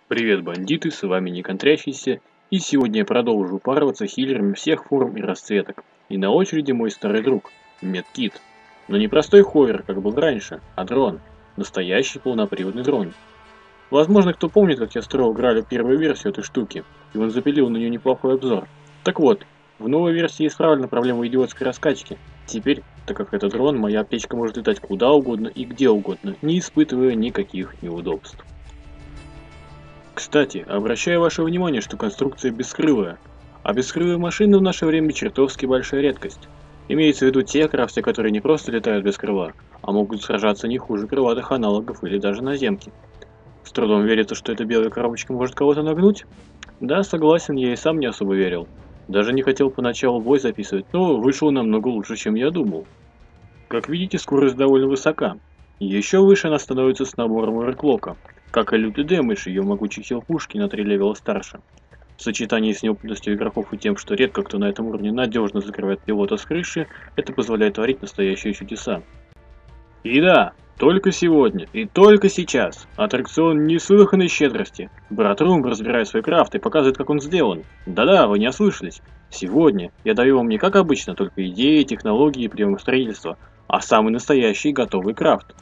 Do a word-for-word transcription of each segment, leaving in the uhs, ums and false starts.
Привет, бандиты, с вами Неконтрящийся, и сегодня я продолжу упарываться хиллерами всех форм и расцветок. И на очереди мой старый друг, Медкит. Но не простой ховер, как был раньше, а дрон. Настоящий полноприводный дрон. Возможно, кто помнит, как я строил Гралю первую версию этой штуки, и он запилил на нее неплохой обзор. Так вот, в новой версии исправлена проблема идиотской раскачки. Теперь, так как это дрон, моя аптечка может летать куда угодно и где угодно, не испытывая никаких неудобств. Кстати, обращаю ваше внимание, что конструкция бескрылая. А бескрылые машины в наше время чертовски большая редкость. Имеется в виду те крафты, которые не просто летают без крыла, а могут сражаться не хуже крылатых аналогов или даже наземки. С трудом верится, что эта белая коробочка может кого-то нагнуть? Да, согласен, я и сам не особо верил. Даже не хотел поначалу бой записывать, но вышло намного лучше, чем я думал. Как видите, скорость довольно высока. Еще выше она становится с набором оверклока. Как и лютый дэмэдж, ее могучий хил пушки на три левела старше. В сочетании с неопытностью игроков и тем, что редко кто на этом уровне надежно закрывает пилота с крыши, это позволяет творить настоящие чудеса. И да, только сегодня и только сейчас аттракцион неслыханной щедрости. Брат Рум разбирает свой крафт и показывает, как он сделан. Да-да, вы не ослышались. Сегодня я даю вам не как обычно, только идеи, технологии и приемы строительства, а самый настоящий готовый крафт.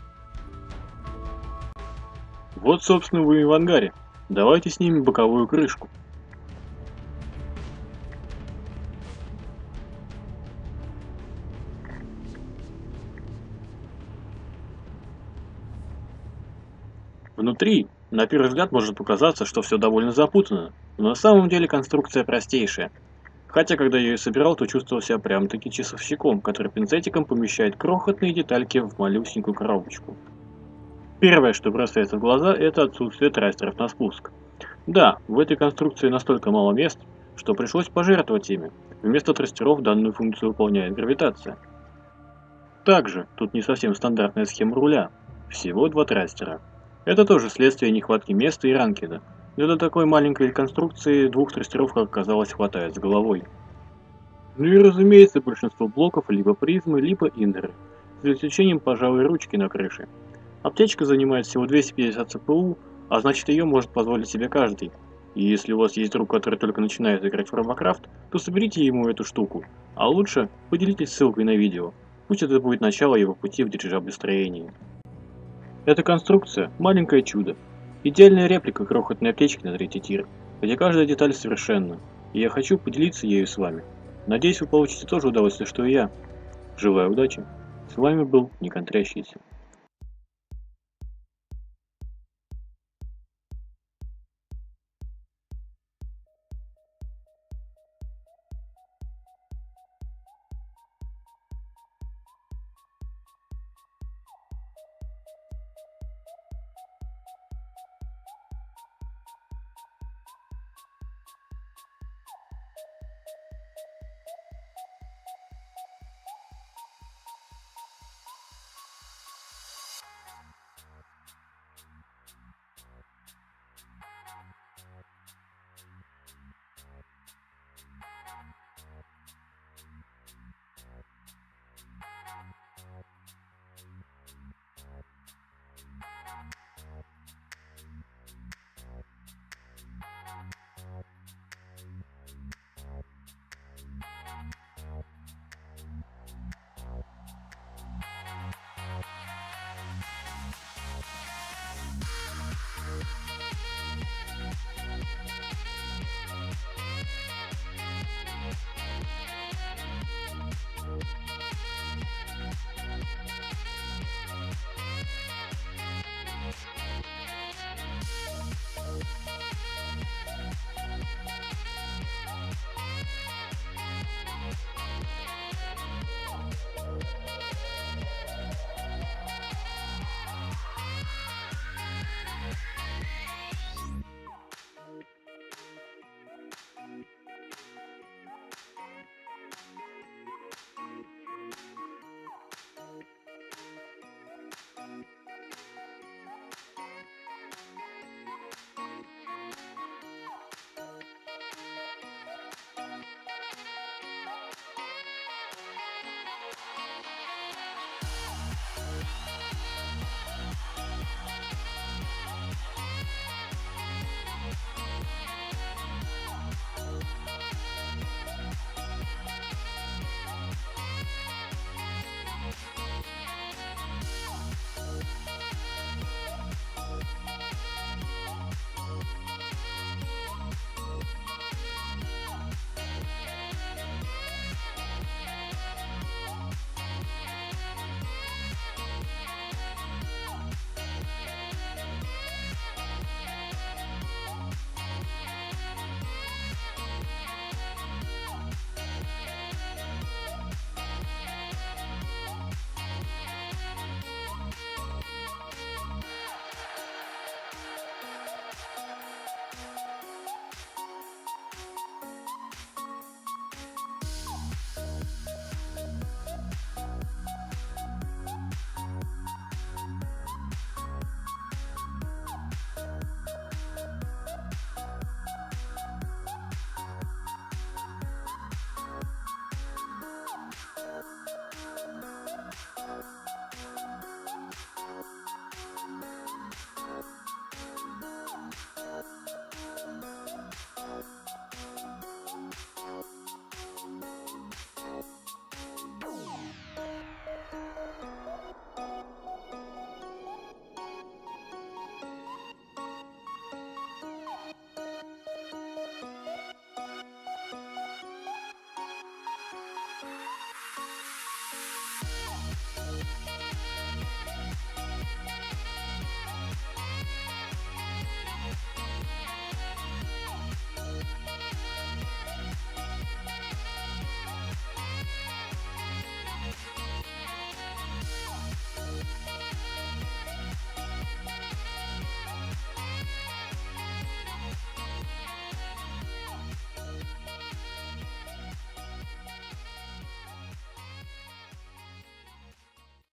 Вот, собственно, вы и в ангаре. Давайте снимем боковую крышку. Внутри, на первый взгляд, может показаться, что все довольно запутанно, но на самом деле конструкция простейшая. Хотя, когда я ее собирал, то чувствовал себя прям-таки часовщиком, который пинцетиком помещает крохотные детальки в малюсенькую коробочку. Первое, что бросается в глаза, это отсутствие трастеров на спуск. Да, в этой конструкции настолько мало мест, что пришлось пожертвовать ими. Вместо трастеров данную функцию выполняет гравитация. Также, тут не совсем стандартная схема руля. Всего два трастера. Это тоже следствие нехватки места и ранкеда. Но для такой маленькой конструкции двух трастеров, как оказалось, хватает с головой. Ну и разумеется, большинство блоков либо призмы, либо индеры. За исключением, пожалуй, ручки на крыше. Аптечка занимает всего двести пятьдесят ЦПУ, а значит ее может позволить себе каждый. И если у вас есть друг, который только начинает играть в Робокрафт, то соберите ему эту штуку. А лучше поделитесь ссылкой на видео. Пусть это будет начало его пути в дирижаблестроении. Эта конструкция – маленькое чудо. Идеальная реплика крохотной аптечки на третий тир, где каждая деталь совершенна. И я хочу поделиться ею с вами. Надеюсь, вы получите то же удовольствие, что и я. Желаю удачи. С вами был Неконтрящийся.